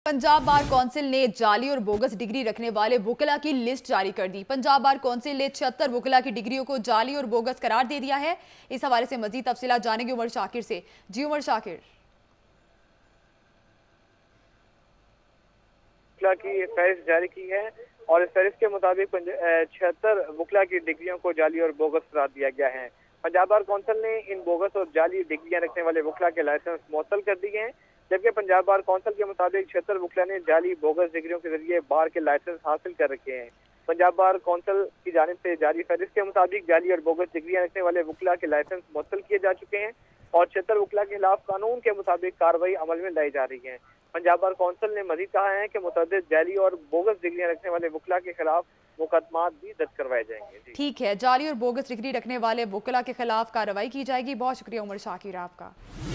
Punjab bar council ने जाली और बोगस डिग्री रखने वाले वुकला की लिस्ट जारी कर दी। पंजाब बार कौंसिल ने 76 वुकला की डिग्रियों को जाली और बोगस करार दे दिया है। इस हवाले से मजीद तफसीलात जानेंगे उमर शाकिर से। जी उमर शाकिर, वुकला की फहरिस्त जारी की है और इस फहरिस्त के मुताबिक 76 वुकला की डिग्रियों को जाली और बोगस करार दिया गया है। पंजाब बार कौंसिल ने इन बोगस और जाली डिग्रियां रखने वाले वुकला के लाइसेंस मुअत्तल कर दिए हैं, जबकि पंजाब बार कौंसिल के मुताबिक 76 वुकला ने जाली बोगस डिग्रियों के जरिए बार के लाइसेंस हासिल कर रखे हैं। पंजाब बार कौंसिल की जानिब से जारी फहरिस्त के मुताबिक जाली और बोगस डिग्रियां रखने वाले वुकला के लाइसेंस मुअत्तल किए जा चुके हैं और 76 वुकला के खिलाफ कानून के मुताबिक कार्रवाई अमल में लाई जा रही है। पंजाब बार कौंसिल ने मजीद कहा है कि मुतअद्दिद जाली और बोगस डिग्रियां रखने वाले वुकला के खिलाफ मुकदमात भी दर्ज करवाए जाएंगे। ठीक है, जाली और बोगस डिग्री रखने वाले वुकला के खिलाफ कार्रवाई की जाएगी। बहुत शुक्रिया उमर शाकिर आपका।